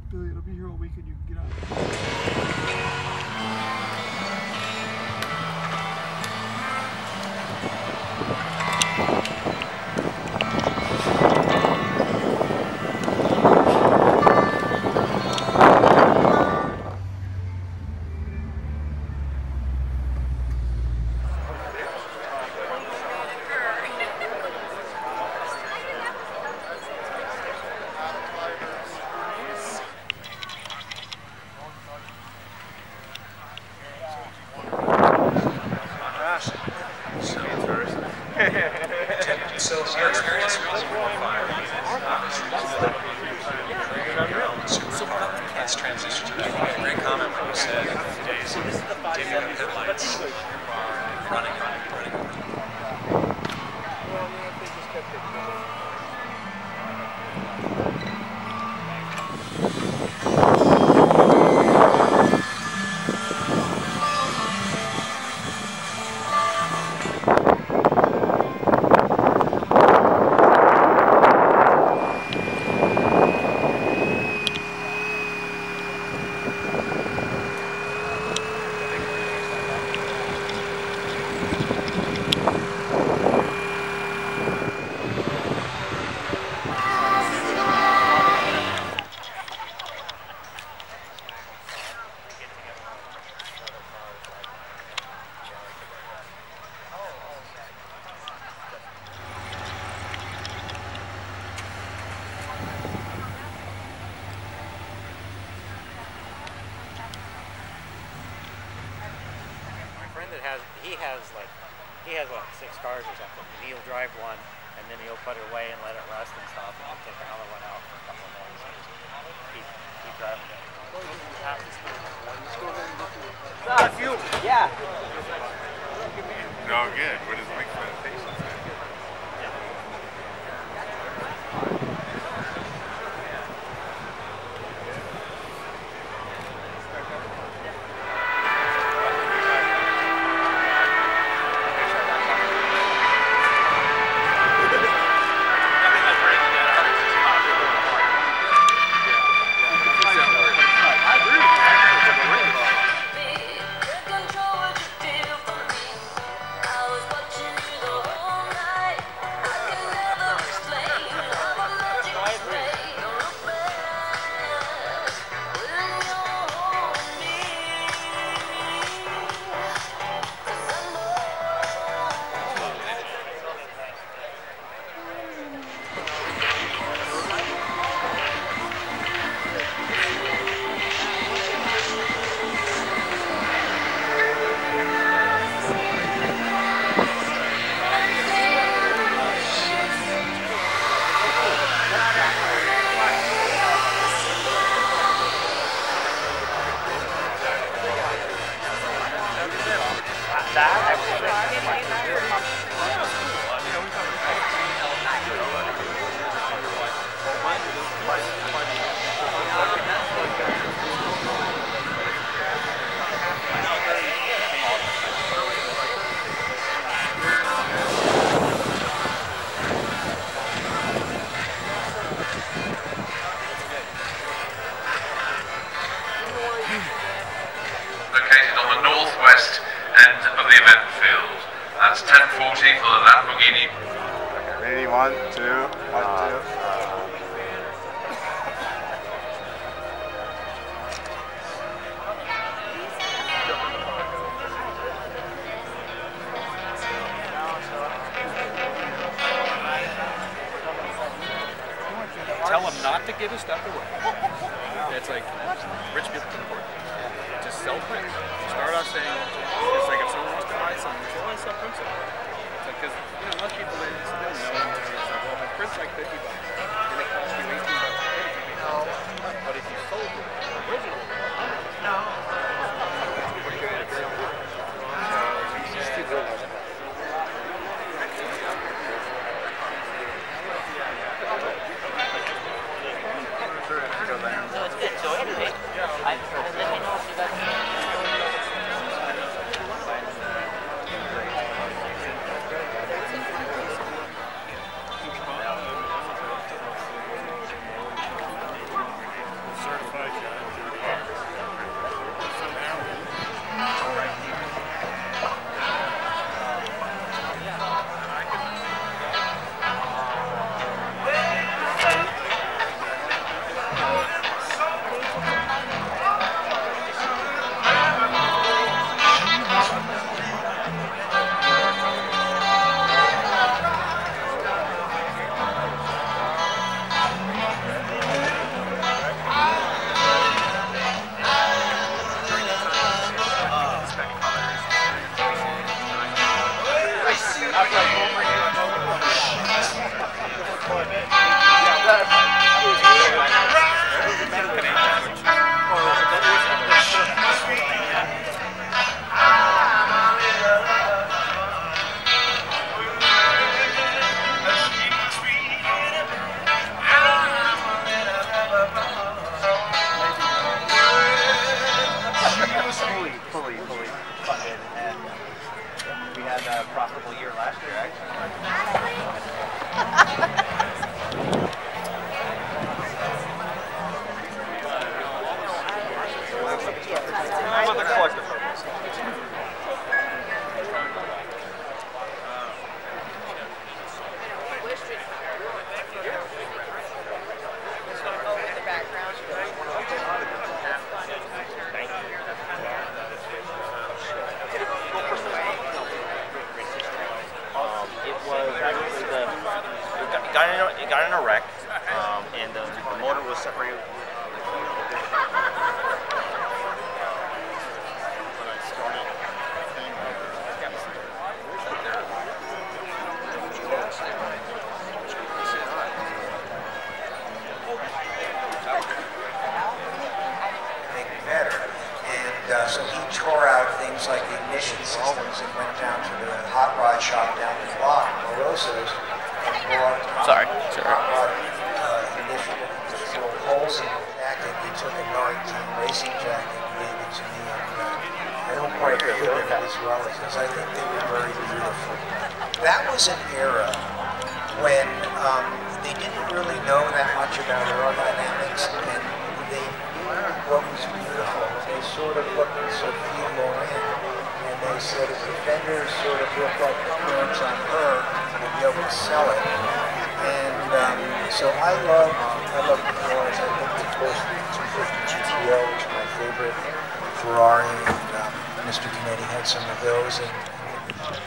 Billy, it'll be here all weekend. You can get out. Let's transition to that. Great comment when you said in the days dimming of headlights, running. He has like 6 cars or something, and he'll drive one, and then he'll put it away and let it rust and stuff, and he'll take another one out for a couple of days and just keep driving it. Fuel. Yeah. No, good. What does Mike's meditation say? Located on the northwest end of the event field. That's 10:40 for the Lamborghini. Ready, 1, 2, 1, 2. Tell him not to give his stuff away. It's like rich people can afford it. Just sell prints. Start off saying, it's like if someone wants to buy something, say, oh, I sell prints. It's like, because, most people, they don't know. Well, my print's like $50. And it costs you $18 to print if you make it. But if you sold it, original, no. It's pretty good. So, just keep going. So it's good. So anyway, let me know if you guys... a wreck, and the motor was separated. When I started, better. And so he tore out things like the ignition systems and went down to the hot rod shop down the block, Moroso's, and bought hot rod ignition with holes in the back, and he took a Norrington racing jacket and gave it to me. And I don't quite feel it as well because I think they were very beautiful. That was an era when they didn't really know that much about aerodynamics, and they knew what was beautiful. They sort of looked at Sophia Loren, and they said if the fenders sort of looked like the prints on her, we'd be able to sell it. And so I love the cars. I think the first 250 GTO was my favorite Ferrari, and Mr. Kennedy had some of those. And